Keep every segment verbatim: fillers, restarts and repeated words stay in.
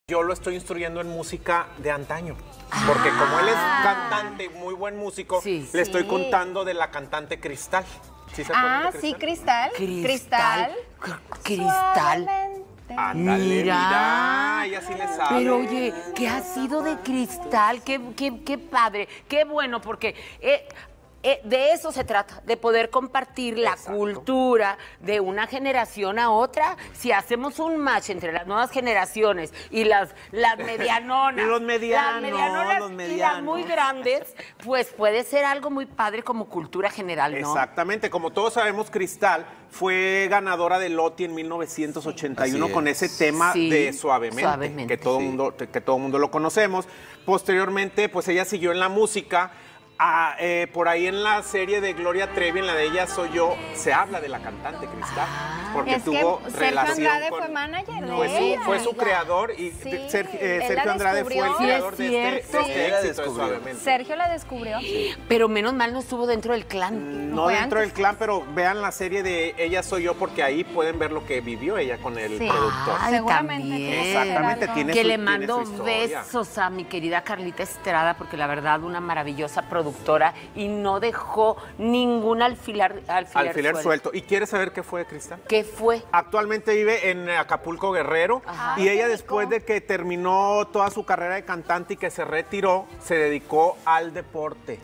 Yo lo estoy instruyendo en música de antaño, porque como él es cantante, muy buen músico, Sí. le estoy Sí. contando de la cantante Cristal. ¿Sí se acuerdan Ah, de sí, Cristal? Cristal. Cristal. Cristal. Cristal. Suavemente. Ándale, Mira. mira, ella sí le sabe. Pero oye, ¿qué ha sido de Cristal? Qué, qué, qué padre, qué bueno, porque eh, eh, de eso se trata, de poder compartir la Exacto. cultura de una generación a otra. Si hacemos un match entre las nuevas generaciones y las, las medianonas, Los medianos, las medianonas los y las medianos. muy grandes, pues puede ser algo muy padre como cultura general, ¿no? Exactamente, como todos sabemos, Cristal fue ganadora del Loti en mil novecientos ochenta y uno Así con es. ese tema Sí, de Suavemente, Suavemente, que todo sí. mundo que todo mundo lo conocemos. Posteriormente, pues ella siguió en la música. Ah, eh, por ahí en la serie de Gloria Trevi, en la de Ella Soy Yo, se habla de la cantante Cristal, porque Es que tuvo Sergio relación Andrade con- fue manager de Fue su, ella. fue su Oiga. creador y Sí, de- Sergio, eh, él la Sergio Andrade fue el descubrió. creador Sí, de es este, de cierto. este Sí, la éxito de descubrió. Suavemente. Sergio la descubrió. Pero menos mal no estuvo dentro del clan. No Fue dentro antes. del clan, pero vean la serie de Ella Soy Yo, porque ahí pueden ver lo que vivió ella con el Sí. productor. Ay, Seguramente también. tiene que Exactamente, ser algo. tiene Que su- le tiene mando su historia. besos a mi querida Carlita Estrada, porque la verdad, una maravillosa productora y no dejó ningún alfiler, alfiler, Alfiler suelto. ¿Y quieres saber qué fue Cristal? ¿Qué fue? Actualmente vive en Acapulco, Guerrero, Ajá. y ella después de que terminó toda su carrera de cantante y que se retiró, se dedicó al deporte.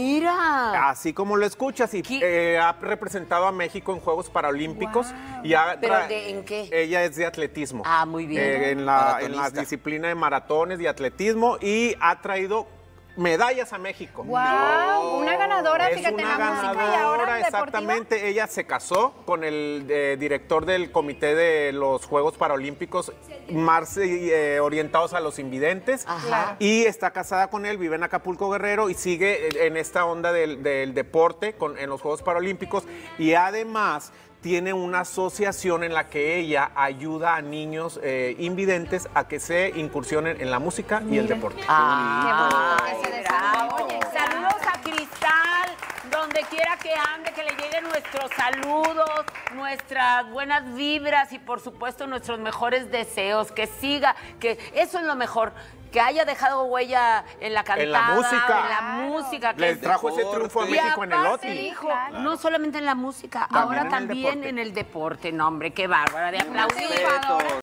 Mira. Así como lo escuchas, y ¿Qué? eh, ha representado a México en Juegos Paralímpicos. Y ha ¿Pero tra- de- en qué? Ella es de atletismo. Ah, muy bien. Eh, en, la, en la Maratonista. disciplina de maratones y atletismo, y ha traído medallas a México. Wow, una ganadora, Es fíjate, en una la música y ganadora, ahora en deportiva. exactamente. Ella se casó con el eh, director del comité de los Juegos Paralímpicos, más eh, orientados a los invidentes. Ajá. Y está casada con él, vive en Acapulco, Guerrero, y sigue en esta onda del, del deporte con, en los Juegos Paralímpicos. Y además tiene una asociación en la que ella ayuda a niños eh, invidentes a que se incursionen en la música y el deporte. Ah, Qué bonito que se bravo. desarrolle. Saludos a Cristal, donde quiera que ande, que le lleguen nuestros saludos, nuestras buenas vibras y por supuesto nuestros mejores deseos, que siga, que eso es lo mejor, que haya dejado huella en la cantada, En la música. en la música, que Le es- trajo ese triunfo a y México en el aparte, Loti. hijo, Claro. no solamente en la música, También ahora en el también deporte. en el deporte, no hombre, qué bárbara, de aplaudir. Respeto.